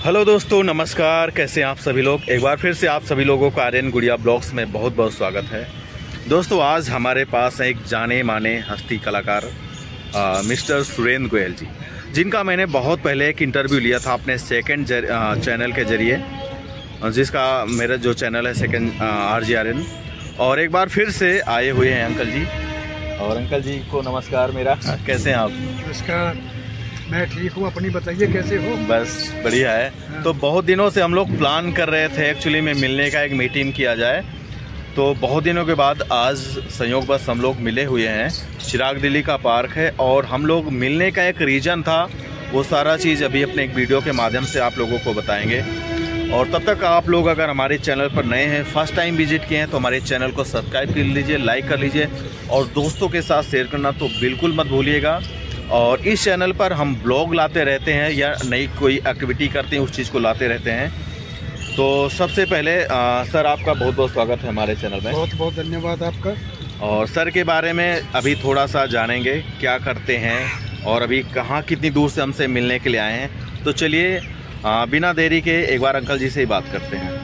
Hello दोस्तों, नमस्कार। कैसे हैं आप सभी लोग। एक बार फिर से आप सभी लोगों का आर्यन गुड़िया ब्लॉग्स में बहुत बहुत स्वागत है। दोस्तों, आज हमारे पास है एक जाने माने हस्ती कलाकार मिस्टर सुरेंद्र गोयल जी, जिनका मैंने बहुत पहले एक इंटरव्यू लिया था अपने सेकंड चैनल के जरिए, जिसका मेरा जो चैनल है सेकंड RJRN। और एक बार फिर से आए हुए हैं अंकल जी। और अंकल जी को नमस्कार मेरा। कैसे हैं आप? नमस्कार, मैं ठीक हूँ। अपनी बताइए, कैसे हो? बस बढ़िया है। तो बहुत दिनों से हम लोग प्लान कर रहे थे एक्चुअली में मिलने का, एक मीटिंग किया जाए। तो बहुत दिनों के बाद आज संयोगवश हम लोग मिले हुए हैं। चिराग दिल्ली का पार्क है और हम लोग मिलने का एक रीज़न था, वो सारा चीज़ अभी अपने एक वीडियो के माध्यम से आप लोगों को बताएंगे। और तब तक आप लोग अगर हमारे चैनल पर नए हैं, फर्स्ट टाइम विजिट किए हैं, तो हमारे चैनल को सब्सक्राइब कर लीजिए, लाइक कर लीजिए और दोस्तों के साथ शेयर करना तो बिल्कुल मत भूलिएगा। और इस चैनल पर हम ब्लॉग लाते रहते हैं या नई कोई एक्टिविटी करते हैं, उस चीज़ को लाते रहते हैं। तो सबसे पहले सर, आपका बहुत बहुत स्वागत है हमारे चैनल में। बहुत बहुत धन्यवाद आपका। और सर के बारे में अभी थोड़ा सा जानेंगे, क्या करते हैं और अभी कहाँ कितनी दूर से हमसे मिलने के लिए आए हैं। तो चलिए बिना देरी के एक बार अंकल जी से ही बात करते हैं।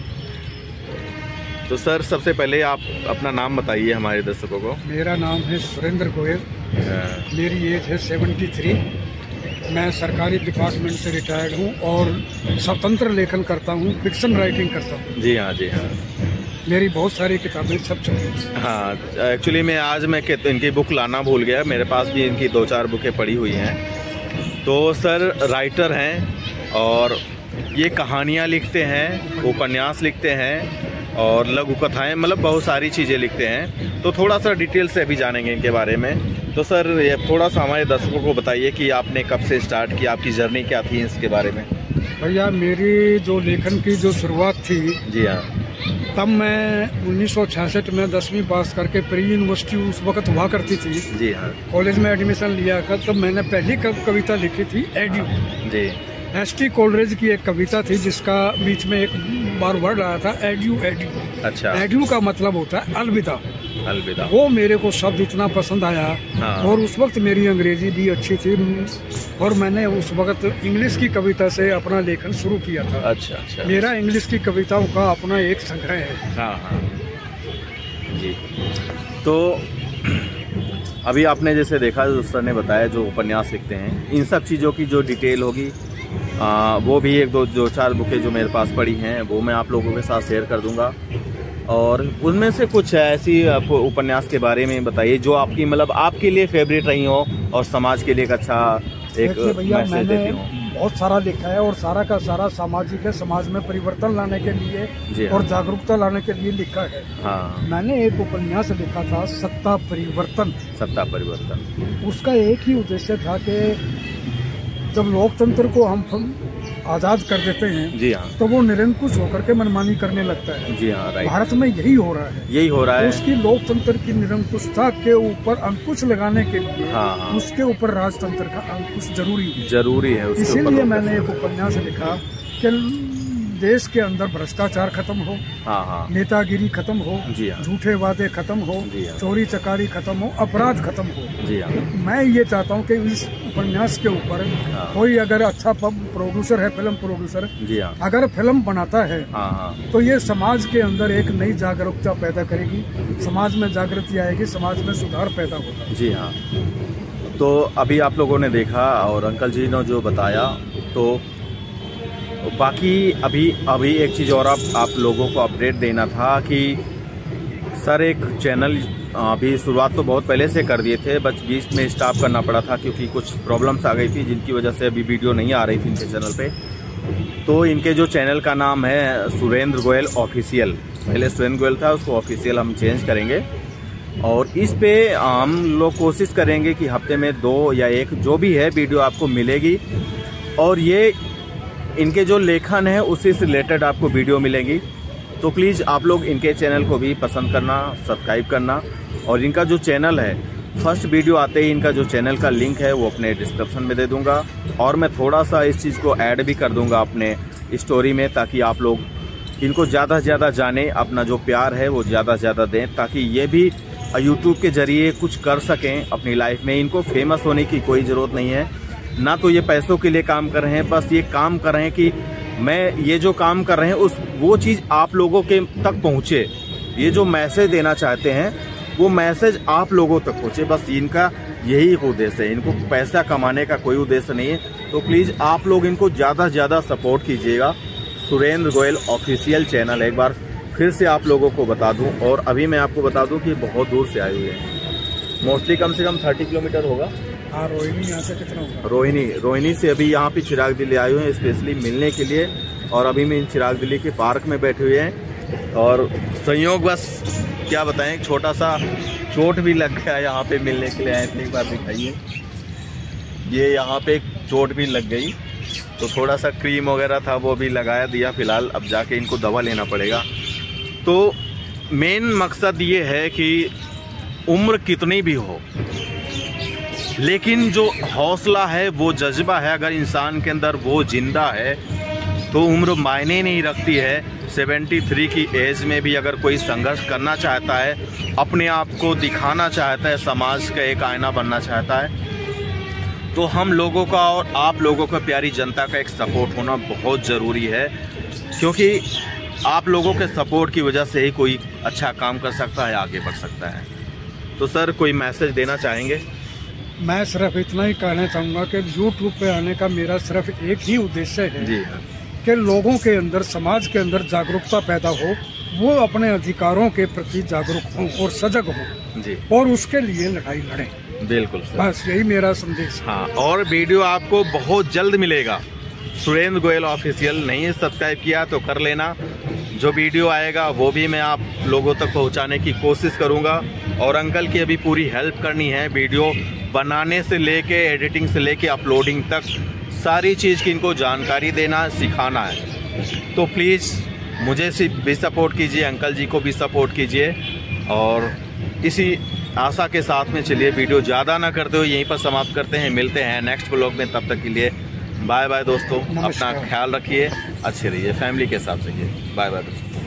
तो सर, सबसे पहले आप अपना नाम बताइए हमारे दर्शकों को। मेरा नाम है सुरेंद्र गोयल। मेरी एज है 73। मैं सरकारी डिपार्टमेंट से रिटायर्ड हूँ और स्वतंत्र लेखन करता हूँ, फिक्शन राइटिंग करता हूँ। जी हाँ, जी हाँ। मेरी बहुत सारी किताबें छप चुकी हैं। हाँ, एक्चुअली मैं आज इनकी बुक लाना भूल गया। मेरे पास भी इनकी 2-4 बुकें पड़ी हुई हैं। तो सर राइटर हैं और ये कहानियाँ लिखते हैं, उपन्यास लिखते हैं और लघु कथाएं, मतलब बहुत सारी चीज़ें लिखते हैं। तो थोड़ा सा डिटेल से अभी जानेंगे इनके बारे में। तो सर, ये थोड़ा सा हमारे दर्शकों को बताइए कि आपने कब से स्टार्ट किया, आपकी जर्नी क्या थी इसके बारे में। भैया, मेरी जो लेखन की जो शुरुआत थी, जी हाँ, तब मैं 1966 में 10वीं पास करके प्री यूनिवर्सिटी उस वक्त हुआ करती थी, जी हाँ, कॉलेज में एडमिशन लिया था। तब मैंने पहली कविता लिखी थी एड्यू। जी, एस.टी. कोलरेज की एक कविता थी जिसका बीच में एक बार वर्ड आया था एड्यू एड्यू। अच्छा। एड्यू का मतलब होता है अलविदा। अलविदा। वो मेरे को शब्द इतना पसंद आया। हाँ। और उस वक्त मेरी अंग्रेजी भी अच्छी थी और मैंने उस वक्त इंग्लिश की कविता से अपना लेखन शुरू किया था। अच्छा अच्छा। मेरा इंग्लिश की कविताओं का अपना एक संग्रह है। हाँ हाँ जी। तो अभी आपने जैसे देखा, जो सर ने बताया, जो उपन्यास लिखते हैं, इन सब चीज़ों की जो डिटेल होगी वो भी 1-2-4 बुकें जो मेरे पास पड़ी हैं वो मैं आप लोगों के साथ शेयर कर दूंगा। और उनमें से कुछ ऐसी उपन्यास के बारे में बताइए जो आपकी, मतलब आपके लिए फेवरेट रही हो और समाज के लिए एक अच्छा एक मैसेज देती हो। बहुत सारा लिखा है और सारा का सारा सामाजिक है, समाज में परिवर्तन लाने के लिए और जागरूकता लाने के लिए लिखा है। हाँ। मैंने एक उपन्यास लिखा था, सत्ता परिवर्तन। सत्ता परिवर्तन। उसका एक ही उद्देश्य था कि जब लोकतंत्र को हम आजाद कर देते हैं, जी हाँ, तो वो निरंकुश होकर के मनमानी करने लगता है। जी हाँ, राइट। भारत में यही हो रहा है, यही हो रहा है। उसकी लोकतंत्र की निरंकुशता के ऊपर अंकुश लगाने के लिए, हाँ, उसके ऊपर राजतंत्र का अंकुश जरूरी है। इसीलिए मैंने एक उपन्यास लिखा कि देश के अंदर भ्रष्टाचार खत्म हो, हाँ हाँ, नेतागिरी खत्म हो, जी हाँ, झूठे वादे खत्म हो, जी हाँ, चोरी चकारी खत्म हो, अपराध खत्म हो। जी हाँ। मैं ये चाहता हूँ कि इस उपन्यास के ऊपर, हाँ, कोई अगर अच्छा प्रोड्यूसर है, फिल्म प्रोड्यूसर, जी हाँ, अगर फिल्म बनाता है, हाँ हाँ, तो ये समाज के अंदर एक नई जागरूकता पैदा करेगी, समाज में जागृति आएगी, समाज में सुधार पैदा होगा। जी हाँ। तो अभी आप लोगों ने देखा और अंकल जी ने जो बताया, तो बाकी अभी एक चीज़ और आप लोगों को अपडेट देना था कि सर एक चैनल अभी शुरुआत तो बहुत पहले से कर दिए थे, बस बीच में स्टॉप करना पड़ा था क्योंकि कुछ प्रॉब्लम्स आ गई थी जिनकी वजह से अभी वीडियो नहीं आ रही थी इनके चैनल पे। तो इनके जो चैनल का नाम है सुरेंद्र गोयल ऑफिशियल, पहले सुरेंद्र गोयल था, उसको ऑफिशियल हम चेंज करेंगे। और इस पे हम लोग कोशिश करेंगे कि हफ्ते में 2 या 1 जो भी है वीडियो आपको मिलेगी। और ये इनके जो लेखन है उसी से रिलेटेड आपको वीडियो मिलेगी। तो प्लीज़ आप लोग इनके चैनल को भी पसंद करना, सब्सक्राइब करना। और इनका जो चैनल है, फर्स्ट वीडियो आते ही इनका जो चैनल का लिंक है वो अपने डिस्क्रिप्शन में दे दूंगा। और मैं थोड़ा सा इस चीज़ को ऐड भी कर दूंगा अपने स्टोरी में, ताकि आप लोग इनको ज़्यादा से ज़्यादा जाने, अपना जो प्यार है वो ज़्यादा से ज़्यादा दें, ताकि ये भी यूट्यूब के ज़रिए कुछ कर सकें अपनी लाइफ में। इनको फेमस होने की कोई ज़रूरत नहीं है, ना तो ये पैसों के लिए काम कर रहे हैं, बस ये काम कर रहे हैं कि मैं ये जो काम कर रहे हैं वो चीज़ आप लोगों के तक पहुँचे। ये जो मैसेज देना चाहते हैं वो मैसेज आप लोगों तक पहुँचे, बस इनका यही उद्देश्य है। इनको पैसा कमाने का कोई उद्देश्य नहीं है। तो प्लीज़ आप लोग इनको ज़्यादा से ज़्यादा सपोर्ट कीजिएगा। सुरेंद्र गोयल ऑफिशियल चैनल एक बार फिर से आप लोगों को बता दूं, और अभी मैं आपको बता दूं कि बहुत दूर से आए हुए हैं, मोस्टली कम से कम 30 किलोमीटर होगा। हाँ, रोहिणी यहाँ से कितना होगा? रोहिणी से अभी यहाँ पे चिराग दिल्ली आए हुए हैं स्पेशली मिलने के लिए, और अभी मैं चिराग दिल्ली के पार्क में बैठे हुए हैं। और संयोग बस क्या बताएं, छोटा सा चोट भी लग गया यहाँ पे मिलने के लिए आए थे। एक बार दिखाइए, ये यहाँ पे चोट भी लग गई, तो थोड़ा सा क्रीम वगैरह था वो भी लगाया दिया फिलहाल। अब जाके इनको दवा लेना पड़ेगा। तो मेन मकसद ये है कि उम्र कितनी भी हो, लेकिन जो हौसला है, वो जज्बा है, अगर इंसान के अंदर वो जिंदा है तो उम्र मायने नहीं रखती है। 73 की एज में भी अगर कोई संघर्ष करना चाहता है, अपने आप को दिखाना चाहता है, समाज का एक आईना बनना चाहता है, तो हम लोगों का और आप लोगों का, प्यारी जनता का एक सपोर्ट होना बहुत ज़रूरी है। क्योंकि आप लोगों के सपोर्ट की वजह से ही कोई अच्छा काम कर सकता है, आगे बढ़ सकता है। तो सर, कोई मैसेज देना चाहेंगे? मैं सिर्फ इतना ही कहना चाहूँगा कि YouTube पे आने का मेरा सिर्फ एक ही उद्देश्य है जी कि लोगों के अंदर, समाज के अंदर जागरूकता पैदा हो, वो अपने अधिकारों के प्रति जागरूक हों और सजग हों जी, और उसके लिए लड़ाई लड़ें। बिल्कुल सर, बस यही मेरा संदेश। हाँ, और वीडियो आपको बहुत जल्द मिलेगा। सुरेंद्र गोयल ऑफिशियल नहीं सब्सक्राइब किया तो कर लेना। जो वीडियो आएगा वो भी मैं आप लोगों तक पहुंचाने की कोशिश करूंगा। और अंकल की अभी पूरी हेल्प करनी है, वीडियो बनाने से लेके एडिटिंग से लेके अपलोडिंग तक सारी चीज़ की इनको जानकारी देना, सिखाना है। तो प्लीज़ मुझे भी सपोर्ट कीजिए, अंकल जी को भी सपोर्ट कीजिए। और इसी आशा के साथ में चलिए, वीडियो ज़्यादा ना करते हुए यहीं पर समाप्त करते हैं। मिलते हैं नेक्स्ट ब्लॉग में, तब तक के लिए बाय बाय दोस्तों। अपना ख्याल रखिए, अच्छे रहिए, फैमिली के साथ रहिए। बाय बाय दोस्तों।